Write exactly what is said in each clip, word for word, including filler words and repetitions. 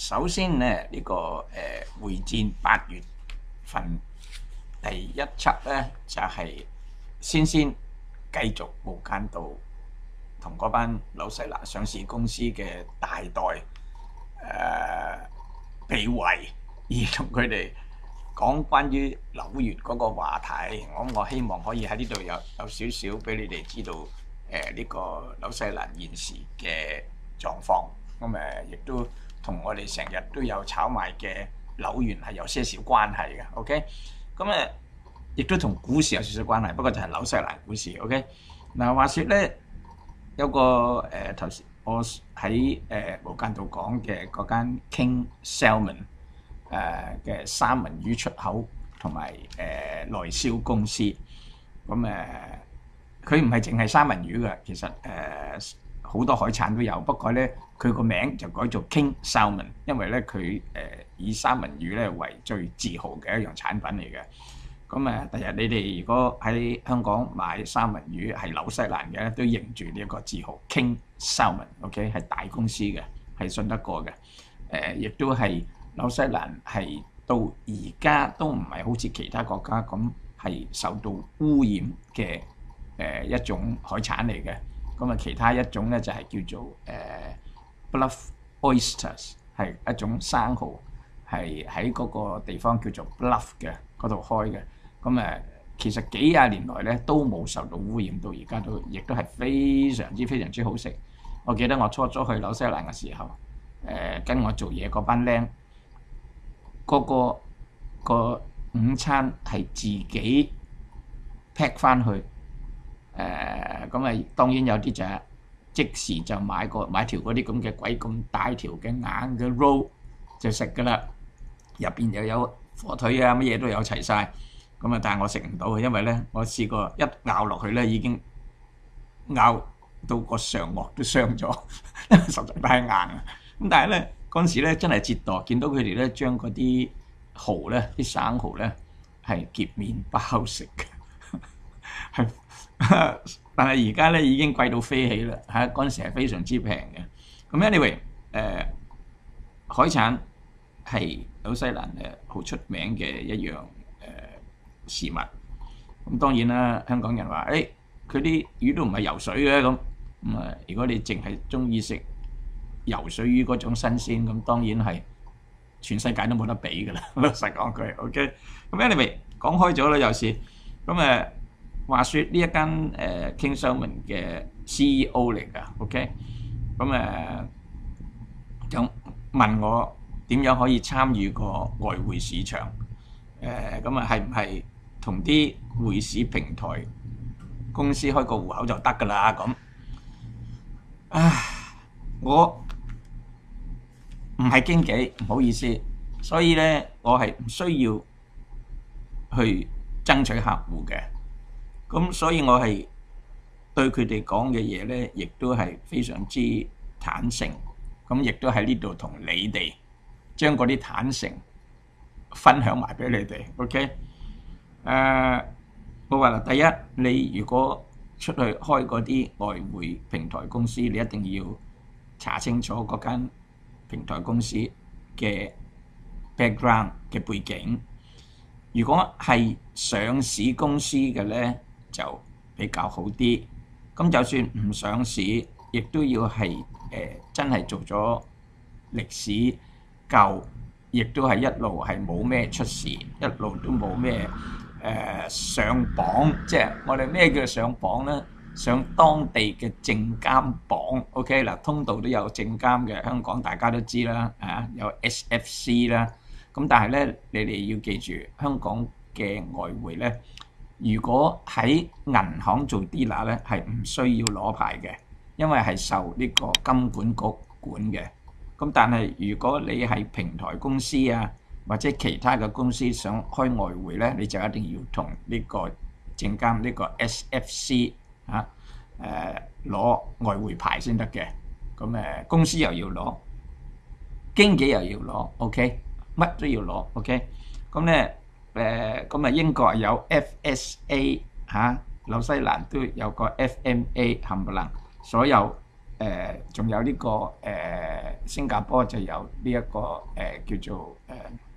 首先咧，呢、這個誒、呃、會戰八月份第一輯咧，就係、是、先先繼續無間道同嗰班紐西蘭上市公司嘅大代誒、呃、被圍，而同佢哋講關於紐元嗰個話題。我我希望可以喺呢度有有少少俾你哋知道誒呢、呃這個紐西蘭現時嘅狀況。咁誒亦都同我哋成日都有炒賣嘅紐元係有些少關係嘅 ，OK？ 咁誒亦都同股市有少少關係，不過就係紐西蘭股市 ，OK？ 嗱，話説咧有個誒頭先我喺誒無間道講嘅嗰間 King Salmon 誒嘅三文魚出口同埋誒內銷公司，咁誒佢唔係淨係三文魚嘅，其實誒好多海產都有，不過咧佢個名就改做 King Salmon， 因為咧佢誒以三文魚咧為最自豪嘅一樣產品嚟嘅。咁誒，第日你哋如果喺香港買三文魚係紐西蘭嘅，都認住呢一個字號 King Salmon，OK？ 係大公司嘅，係信得過嘅。誒，亦都係紐西蘭係到而家都唔係好似其他國家咁係受到污染嘅誒一種海產嚟嘅。咁啊，其他一種咧就係叫做誒 Bluff Oysters， 係一種生蠔，係喺嗰個地方叫做 Bluff 嘅嗰度開嘅。咁誒，其實幾廿年來咧都冇受到污染，到而家都亦都係非常之非常之好食。我記得我初初去紐西蘭嘅時候，誒跟我做嘢嗰班僆，嗰個個午餐係自己 pack 翻去。誒咁啊，當然有啲就係即時就買個買條嗰啲咁嘅鬼咁大條嘅硬嘅 roll 就食㗎啦，入邊又有火腿啊，乜嘢都有齊晒。咁啊，但係我食唔到嘅，因為咧我試過一咬落去咧已經咬到個上顎都傷咗，因為實在太硬啦。咁但係咧嗰陣時咧真係折墮，見到佢哋咧將嗰啲蠔咧啲生蠔咧係夾麵包食嘅，係。但係而家咧已經貴到飛起啦嚇！嗰陣時係非常之平嘅。咁 anyway 誒、呃、海產係紐西蘭誒好出名嘅一樣誒、呃、事物。咁當然啦，香港人話誒佢啲魚都唔係游水嘅咁。咁啊，如果你淨係中意食游水魚嗰種新鮮，咁當然係全世界都冇得比㗎啦。老實講句 ，OK。咁 anyway 講開咗啦，又是咁誒。話説呢一間誒 King Salmon 嘅 C E O 嚟㗎 ，OK， 咁誒就問我點樣可以參與個外匯市場？誒咁啊係唔係同啲匯市平台公司開個戶口就得㗎啦？咁啊，我唔係經紀，唔好意思，所以咧我係唔需要去爭取客戶嘅。咁所以我係對佢哋講嘅嘢咧，亦都係非常之坦誠。咁亦都喺呢度同你哋將嗰啲坦誠分享埋俾你哋。OK，誒，我話啦，第一，你如果出去開嗰啲外匯平台公司，你一定要查清楚嗰間平台公司嘅 background 嘅背景。如果係上市公司嘅咧，就比較好啲。咁就算唔上市，亦都要係誒、呃、真係做咗歷史夠，亦都係一路係冇咩出事，一路都冇咩誒上榜。即係我哋咩叫上榜咧？上當地嘅證監榜。OK 嗱，通道都有證監嘅，香港大家都知啦，啊有 S F C 啦。咁但係咧，你哋要記住，香港嘅外匯咧，如果喺銀行做 dealer 咧，係唔需要攞牌嘅，因為係受呢個金管局管嘅。咁但係如果你係平台公司啊，或者其他嘅公司想開外匯咧，你就一定要同呢個證監呢個 S F C 啊誒攞外匯牌先得嘅。咁誒公司又要攞，經紀又要攞 ，OK， 乜都要攞 ，OK。咁咧。誒咁啊，英國有 F S A 嚇，紐西蘭都有個 F M A 冚唪唥，所有誒仲有呢個誒新加坡就有呢一個誒叫做誒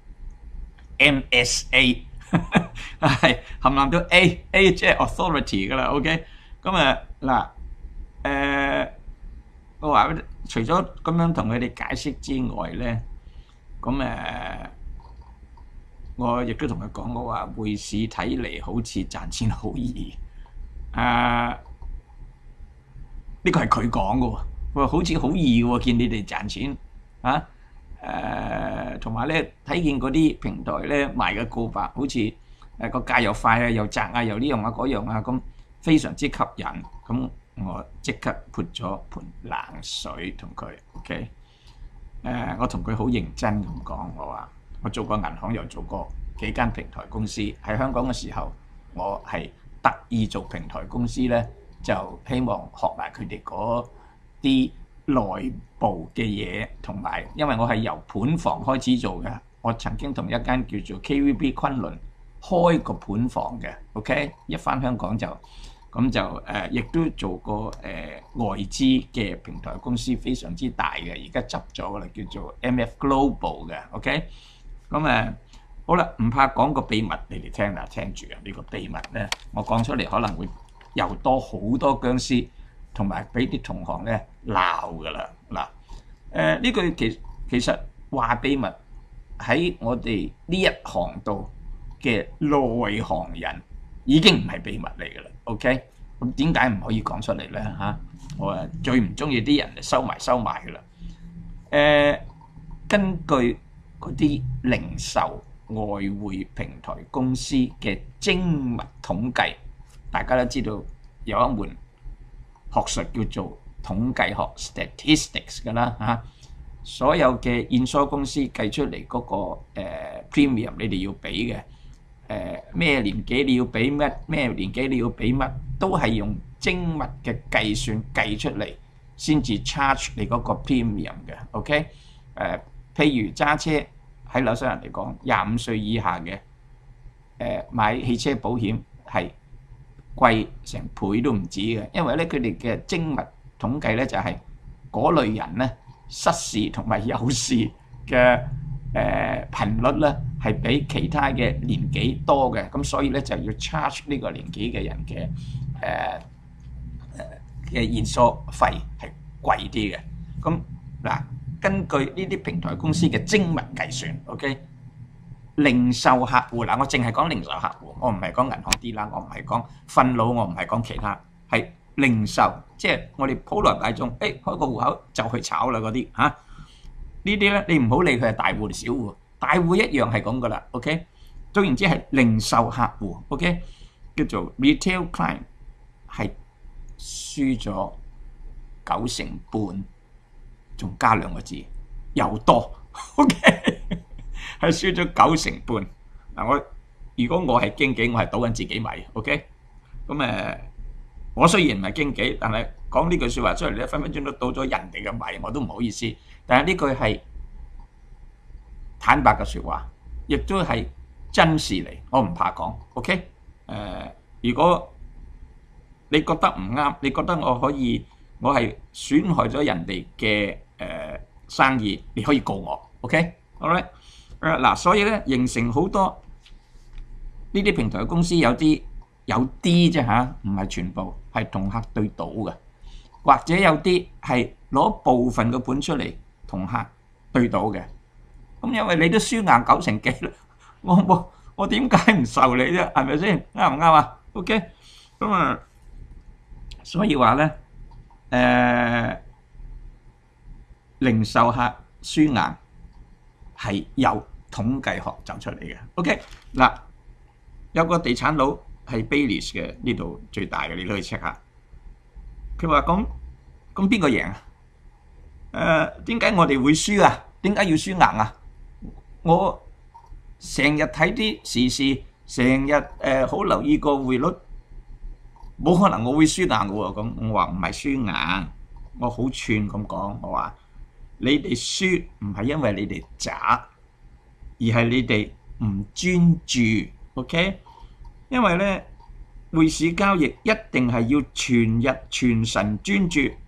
M S A， 係冚唪唥都 A A 即係 authority 噶啦。OK， 咁啊嗱誒，我話除咗咁樣同佢哋解釋之外咧，咁誒我亦都同佢講，我話匯市睇嚟好似賺錢好易啊！呢個係佢講嘅喎，佢話好似好易嘅喎，見你哋賺錢啊！誒，同埋咧睇見嗰啲平台咧賣嘅告白，好似誒個價又快啊，又窄啊，又呢樣啊嗰樣啊，咁非常之吸引。咁我即刻潑咗盆冷水同佢 ，OK？ 誒，我同佢好認真咁講，我話我做過銀行，又做過幾間平台公司。喺香港嘅時候，我係特意做平台公司咧。就希望學埋佢哋嗰啲內部嘅嘢，同埋因為我係由盤房開始做嘅，我曾經同一間叫做 K V B 昆侖開個盤房嘅 ，OK， 一返香港就咁就誒，亦、呃、都做過誒、呃、外資嘅平台公司，非常之大嘅，而家執咗啦，叫做 M F Global 嘅 ，OK， 咁誒、呃、好啦，唔怕講個秘密你哋聽啦，聽住啊，呢、這個秘密咧，我講出嚟可能會又多好多僵屍，同埋俾啲同行咧鬧噶啦嗱。誒呢句其其實話秘密喺我哋呢一行度嘅內行人已經唔係秘密嚟噶啦。OK， 咁點解唔可以講出嚟咧嚇？我啊最唔中意啲人收埋收埋噶啦。誒，根據嗰啲零售外匯平台公司嘅精密統計。大家都知道有一門學術叫做統計學 statistics 㗎啦嚇，所有嘅驗收公司計出嚟嗰個誒 premium， 你哋要俾嘅誒咩年紀你要俾乜，咩年紀你要俾乜，都係用精密嘅計算計出嚟先至 charge 你嗰個 premium 嘅。OK， 誒譬如揸車喺紐西蘭嚟講，廿五歲以下嘅誒買汽車保險係貴成倍都唔止嘅，因為咧佢哋嘅精密統計咧就係嗰類人咧失事同埋有事嘅誒頻率咧係比其他嘅年紀多嘅，咁所以咧就要 charge 呢個年紀嘅人嘅誒誒嘅驗收費係貴啲嘅。咁嗱，根據呢啲平台公司嘅精密計算 ，OK。零售客戶嗱，我淨係講零售客戶，我唔係講銀行啲啦，我唔係講分佬，我唔係講其他，係零售，即係我哋普羅大眾，誒開個戶口就去炒啦嗰啲嚇，呢啲咧你唔好理佢係大戶定小戶，大戶一樣係咁噶啦 ，OK。總言之係零售客戶 ，OK， 叫做 retail client 係輸咗九成半，仲加兩個字又多 ，OK。係輸咗九成半嗱，我如果我係經紀，我係賭緊自己米 ，OK？ 咁誒，我雖然唔係經紀，但係講呢句説話出嚟咧，分分鐘都賭咗人哋嘅米，我都唔好意思。但係呢句係坦白嘅説話，亦都係真事嚟，我唔怕講 ，OK？ 誒，如果你覺得唔啱，你覺得我可以，我係損害咗人哋嘅誒生意，你可以告我 ，OK？ 好啦。誒嗱，所以咧形成好多呢啲平台公司有啲有啲啫嚇，唔係全部係同客對賭嘅，或者有啲係攞部分嘅盤出嚟同客對賭嘅。咁因為你都輸硬九成幾啦，我冇我點解唔受你啫？係咪先？啱唔啱啊 ？OK， 咁啊，所以話咧誒，零售客輸硬。係有統計學走出嚟嘅 ，OK 嗱，有個地產佬係 Baylis 嘅，呢度最大嘅，你都可以 check 下。佢話咁咁邊個贏啊？誒點解我哋會輸啊？點解要輸硬啊？我成日睇啲時事，成日誒好留意個匯率，冇可能我會輸硬嘅喎。咁我話唔係輸硬，我好串咁講，我話。你哋輸唔係因為你哋渣，而係你哋唔專注 ，OK？ 因為咧匯市交易一定係要全日全神專注，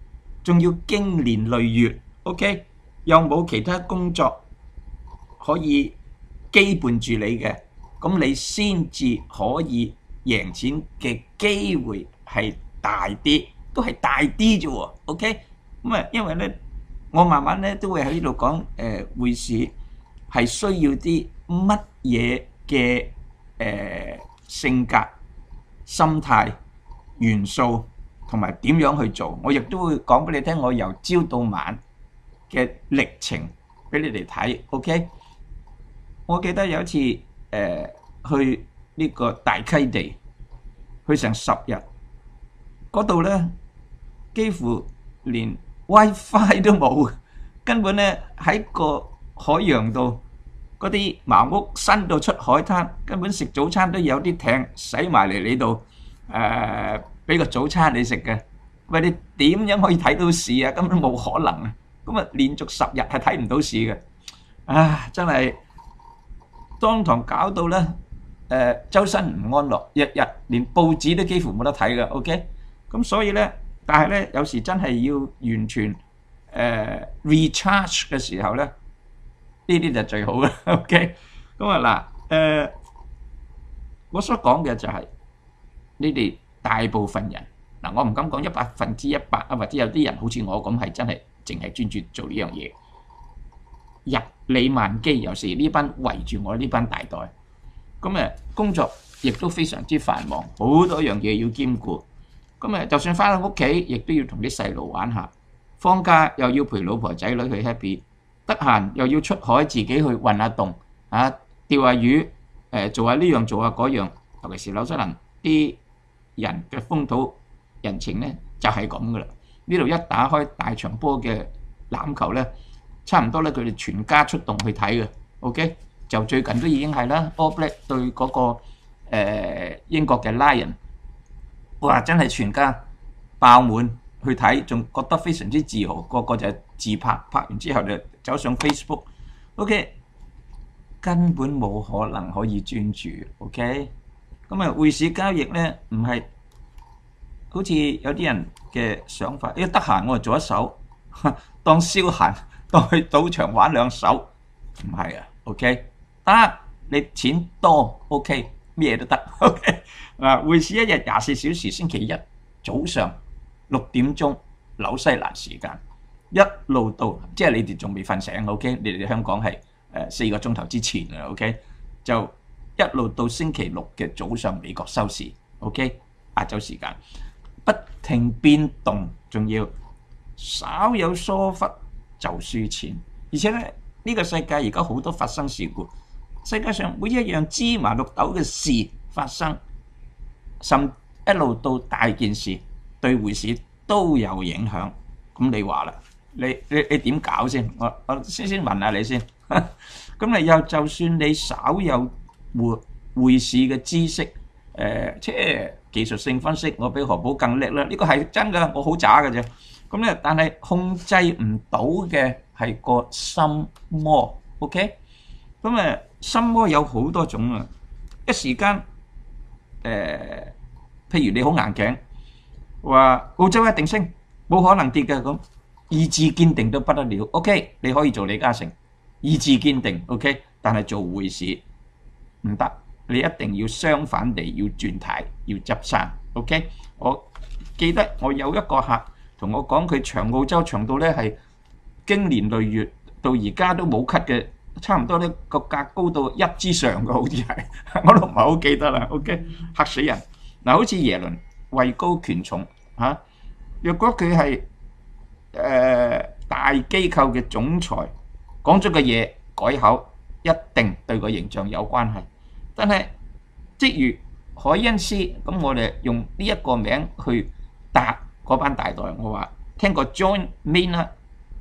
仲要經年累月 ，OK， 又冇其他工作可以基伴住你嘅，咁你先至可以贏錢嘅機會係大啲，都係大啲啫喎 ，OK， 咁啊，因為咧，我慢慢咧都會喺呢度講，誒匯市係需要啲乜嘢嘅誒性格、心態、元素同埋點樣去做，我亦都會講俾你聽，我由朝到晚嘅歷程俾你哋睇 ，OK。我記得有一次誒、呃、去呢個大溪地，去成十日，嗰度咧幾乎連 WiFi 都冇，根本咧喺個海洋度，嗰啲茅屋伸到出海灘，根本食早餐都有啲艇駛埋嚟你度誒，俾個早餐你食嘅。喂，你點樣可以睇到市啊？根本冇可能啊！咁啊，連續十日係睇唔到市嘅，啊，真係〜當堂搞到咧，誒周身唔安樂，日日連報紙都幾乎冇得睇嘅 ，OK？咁所以咧，但係咧有時真係要完全誒 recharge 嘅時候咧，呢啲就最好啦 ，OK？咁啊嗱，誒我所講嘅就係你哋大部分人嗱，我唔敢講一百分之一百啊，或者有啲人好似我咁係真係淨係專注做呢樣嘢。日理萬機，有時呢班圍住我呢班大袋，咁誒工作亦都非常之繁忙，好多樣嘢要兼顧。咁誒就算翻到屋企，亦都要同啲細路玩下。放假又要陪老婆仔女去 happy， 得閒又要出海自己去運下動，啊釣下魚，誒做下呢樣做下嗰樣。尤其是紐西蘭啲人嘅風土人情咧，就係咁噶啦。呢度一打開大場波嘅欖球咧，差唔多咧，佢哋全家出動去睇嘅 ，OK？ 就最近都已經係啦 ，All Black 對嗰個誒英國嘅 Lion， 哇！真係全家爆滿去睇，仲覺得非常之自豪，個個就自拍，拍完之後就走上 Facebook，OK？ 根本冇可能可以專注 ，OK？ 咁啊，匯市交易咧唔係好似有啲人嘅想法，因為得閒我就做一手，當消閒。當去賭場玩兩手，唔係啊 ，OK？ 得你錢多 ，OK？ 咩都得 ，OK？ 嗱，匯市一日廿四小時，星期一早上六點鐘紐西蘭時間，一路到即係你哋仲未瞓醒 ，OK？ 你哋香港係誒四個鐘頭之前啊 ，OK？ 就一路到星期六嘅早上美國收市 ，OK？ 亞洲時間不停變動，仲要稍有疏忽就輸錢，而且咧呢個世界而家好多發生事故，世界上每一樣芝麻綠豆嘅事發生，甚一路到大件事對匯市都有影響。咁你話啦，你你你點搞先？我我先先問下你先。咁你又就算你稍有匯匯市嘅知識，誒即係技術性分析，我比何寶更叻啦。呢個係真㗎，我好渣㗎啫。咁咧，但係控制唔到嘅係個心魔 ，OK？ 咁誒，心魔有好多種啊！一時間，誒，譬如你好硬頸，話澳洲一定升，冇可能跌嘅咁，意志堅定到不得了 ，OK？ 你可以做李嘉誠，意志堅定 ，OK？ 但係做匯市唔得，你一定要相反地要轉軚，要執生 ，OK？ 我記得我有一個客。同我講佢長澳洲長到咧係經年累月到而家都冇咳嘅，差唔多咧個價高到一之上嘅，好似係我都唔係好記得啦。OK， 嚇死人嗱！好似耶倫位高權重嚇，若果佢係誒大機構嘅總裁，講咗嘅嘢改口，一定對個形象有關係。但係即如海恩斯咁，我哋用呢一個名去答。嗰班大袋，我話聽過 John Maynard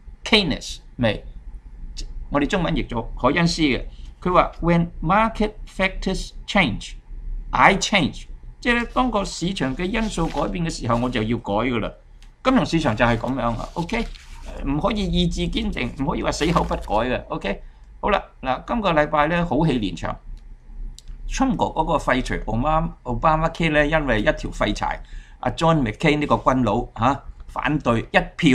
Keynes 未？我哋中文譯咗海恩斯嘅，佢話 When market factors change, I change， 即係咧當個市場嘅因素改變嘅時候，我就要改噶啦。金融市場就係咁樣啊 ，OK？ 唔可以意志堅定，唔可以話死口不改嘅 ，OK？ 好啦，嗱，今個禮拜咧好戲連場，中國嗰個廢除奧巴奧巴馬 K 咧，因為一條廢柴。阿 John McCain 呢個軍佬嚇反對一票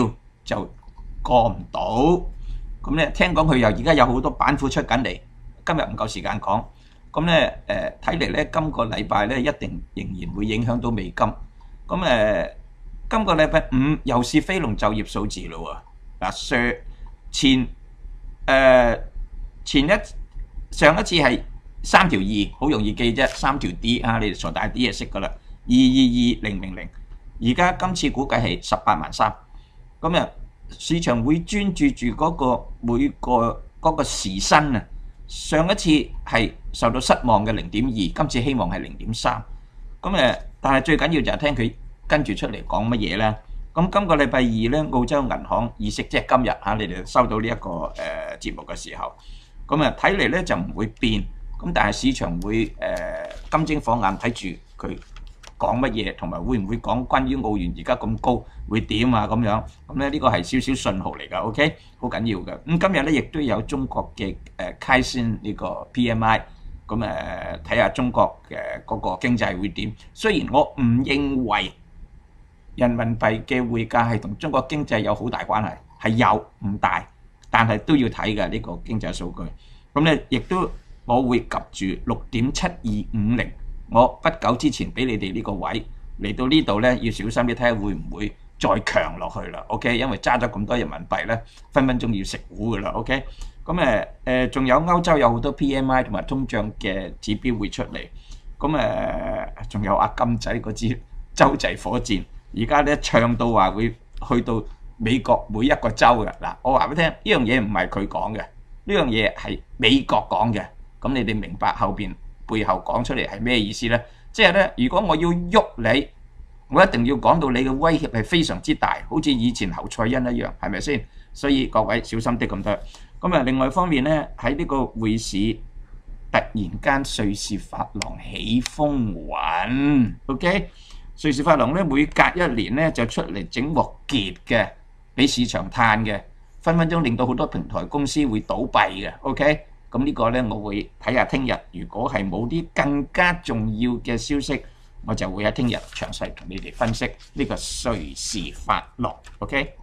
就過唔到。咁咧聽講佢又而家有好多板斧出緊嚟，今日唔夠時間講。咁咧誒睇嚟咧，今個禮拜咧一定仍然會影響到美金。咁誒、呃，今個禮拜五又是非農就業數字咯喎。嗱，上前誒、呃、前一上一次係三條二，好容易記啫，三條 D 啊，你哋傻大啲就識噶啦，二二二零零零。而家今次估計係十八萬三。咁啊，市場會專注住嗰個每個嗰個時薪啊。上一次係受到失望嘅零點二，今次希望係零點三。咁誒，但係最緊要就係聽佢跟住出嚟講乜嘢咧。咁今個禮拜二咧，澳洲銀行議息，即係今日嚇，你哋收到呢一個誒節目嘅時候，咁啊睇嚟咧就唔會變。咁但係市場會誒金睛火眼睇住佢講乜嘢，同埋會唔會講關於澳元而家咁高會點啊咁樣？咁咧呢個係少少信號嚟㗎 ，OK， 好緊要嘅。咁今日咧亦都有中國嘅誒開先呢個 P M I， 咁誒睇下中國嘅嗰個經濟會點。雖然我唔認為人民幣嘅匯價係同中國經濟有好大關係，係有唔大，但係都要睇嘅呢個經濟數據。咁咧亦都我會及住六點七二五零。我不久之前俾你哋呢個位嚟到呢度咧，要小心啲睇下會唔會再強落去啦。OK， 因為揸咗咁多人民幣咧，分分鐘要食糊噶啦。OK， 咁誒誒，仲有歐洲有好多 P M I 同埋通脹嘅指標會出嚟。咁誒，仲有阿金仔嗰支洲際火箭，而家咧唱到話會去到美國每一個州嘅。嗱，我話俾你聽，呢樣嘢唔係佢講嘅，呢樣嘢係美國講嘅。咁你哋明白後邊背後講出嚟係咩意思呢？即係咧，如果我要喐你，我一定要講到你嘅威脅係非常之大，好似以前侯賽因一樣，係咪先？所以各位小心啲咁多。咁啊，另外一方面咧，喺呢個匯市突然間瑞士法郎起風雲 ，OK？ 瑞士法郎咧每隔一年咧就出嚟整鑊結嘅，俾市場嘆嘅，分分鐘令到好多平台公司會倒閉嘅 ，OK？咁呢個咧，我會睇下聽日，如果係冇啲更加重要嘅消息，我就會喺聽日詳細同你哋分析呢個瑞士法郎 ，OK？